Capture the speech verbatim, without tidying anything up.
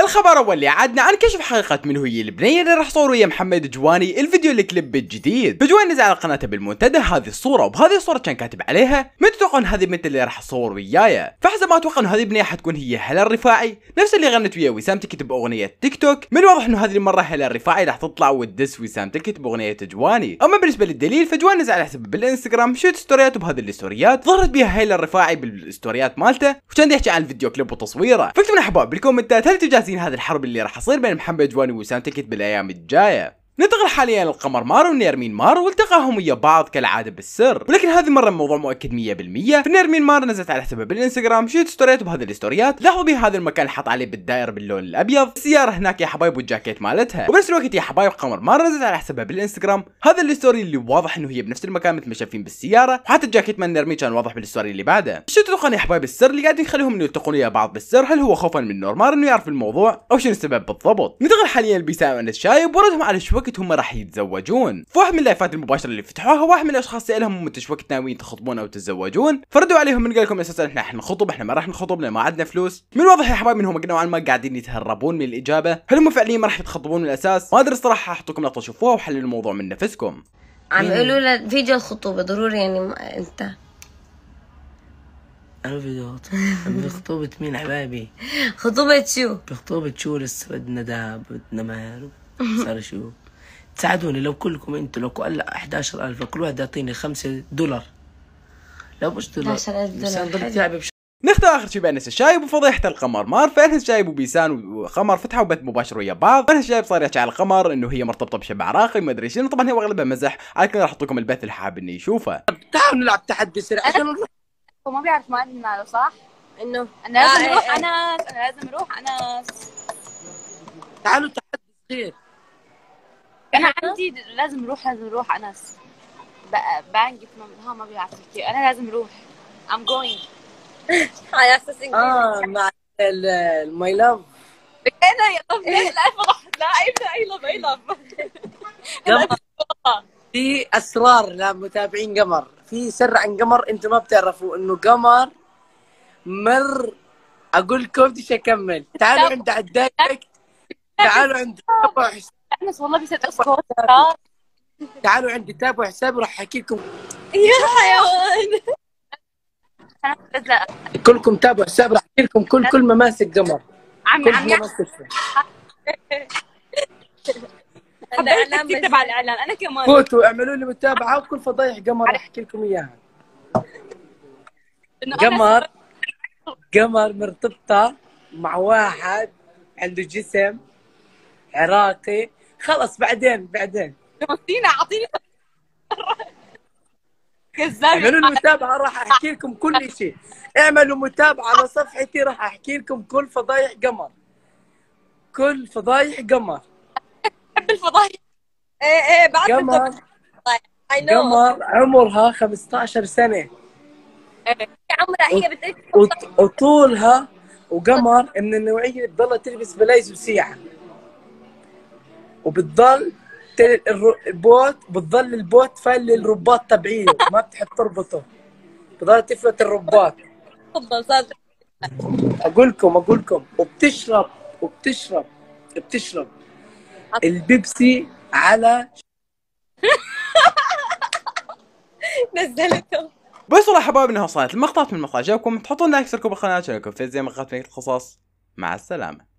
الخبر الاول اللي عادنا نكشف حقيقة من هي البنية اللي راح صور ويا محمد جواني الفيديو الكليب الجديد. فجواني نزل على قناته بالمنتدى هذه الصورة، وبهذه الصورة كان كاتب عليها من تتوقعون هذه البنت اللي راح تصور وياي؟ فحسب ما اتوقع انه هذه البنية حتكون هي هلا الرفاعي، نفس اللي غنت ويا وسام تكت باغنية تيك توك. من الواضح انه هذه المرة هلا الرفاعي راح تطلع وتدس وسام تكت باغنية جواني. اما بالنسبة للدليل فجواني نزل على حسابه بالانستغرام شوت ستوريات، وبهذه الستوريات ظهرت بها هلا الرفاعي بالستوريات مالته، وكان يحكي عن الفيديو كليب وتصويره. فاكتبوا لنا احباب بالكومنتات هل انتم جاهزين هذه الحرب اللي راح تصير بين محمد جواني ووسام تكت بالايام الجايه. ننتقل حاليا للقمر مار ونيرمين مار، والتقاهم ويا بعض كالعاده بالسر، ولكن هذه المره الموضوع مؤكد مية بالمية. فنيرمين مار نزلت على حسابها بالانستغرام شوت ستوريات، وبهذه الستوريات لاحظوا بها هذا المكان حط عليه بالدائره باللون الابيض السياره هناك يا حبايب والجاكيت مالتها. وبنفس الوقت يا حبايب قمر مار نزلت على حسابها بالانستغرام هذا الستوري اللي واضح انه هي بنفس المكان مثل ما شايفين بالسياره، وحتى الجاكيت مال نيرمين كان واضح بالستوري اللي بعده. شو تتوقعون يا حبايب السر اللي قاعدين يخليهم انه يلتقون ويا بعض بالسر؟ هل هو خوفا من نور مار انه يعرف الموضوع، او شنو السبب بالضبط؟ ننتقل حاليا لبيسام وانس شايب وردهم على شو وقت هم راح يتزوجون. في واحد من اللايفات المباشره اللي فتحوها واحد من الاشخاص سالهم انتم ايش وقت ناويين تخطبون او تتزوجون؟ فردوا عليهم من قال لكم اساسا احنا راح نخطب، احنا ما راح نخطب لان ما عندنا فلوس. من الواضح يا حبايب انهم نوعا ما قاعدين يتهربون من الاجابه، هل هم فعليا ما راح يتخطبون من الاساس؟ ما ادري الصراحه، احطكم لقطه شوفوها وحللوا الموضوع من نفسكم. عم يقولوا له فيديو الخطوبه ضروري يعني ما انت أنا فيديو خطوبة. بخطوبة مين حبايبي؟ خطوبه شو؟ بخطوبة شو؟ لسه بدنا دهب بدنا مهر صار شو؟ تساعدوني لو كلكم انتوا لو هلا احد عشر ألف لو كل واحد يعطيني خمسة دولار، لو مش دولار احد عشر ألف دولار. نختار اخر شيء بانس الشايب وفضيحه القمر مار. فانس الشايب وبيسان وقمر فتحوا بث مباشر ويا بعض. فانس الشايب صار يحكي على القمر انه هي مرتبطه بشاب عراقي ما ادري شنو، طبعا هو اغلبها مزح، لكن راح احط لكم البث اللي حاب اني يشوفه. تعالوا نلعب تحدي سريع عشان نروح. هو ما بيعرف ما عندنا صح؟ انه انا لازم آه اروح آه انس، انا لازم اروح انس. تعالوا تحدي صغير. انا عندي لازم اروح لازم اروح انس. بانجي ها ما بيعرف كثير، انا لازم اروح. I'm going. على اساس اه مع الماي لاف. انا يا طب لا افضح، لا اي لاف اي لاف. في اسرار لمتابعين قمر، في سر عن قمر انتم ما بتعرفوا، انه قمر مر اقول لكم بديش اكمل. تعالوا عند عداك، تعالوا عند تابعوا حسابي. انس والله بيصير اسكت. تعالوا عندي تابعوا حسابي راح احكي لكم. يا حيوان كلكم تابعوا حسابي راح احكي لكم كل كل مماسك قمر. عمي عمي انا كثير تبع الاعلان. انا كمان فوتوا اعملوا لي متابعه وكل فضايح قمر راح احكي لكم اياها. قمر قمر مرتبطه مع واحد عنده جسم عراقي. خلص بعدين بعدين اعطيني اعطيني كذاب. اعملوا لي متابعه راح احكي لكم كل شيء. اعملوا متابعه على صفحتي راح احكي لكم كل فضايح قمر، كل فضايح قمر. بحب الفضايح. ايه ايه بعد قمر قمر عمرها خمسة عشر سنه. عمرها هي بتقول وطولها، وقمر من النوعيه اللي بتضلها تلبس بلايز وسيعه، وبتضل البوت بتضل البوت فال الرباط تبعيه ما بتحب تربطه، بتضل تفلت الرباط. تفضل صار اقول لكم اقول لكم وبتشرب وبتشرب بتشرب البيبسي على نزلته. بس والله حبايب انها وصلت المقطع من المقطع جاكم، تحطون لايك تشتركوا بالقناه عشان يكون في زي مقاطع القصص. مع السلامه.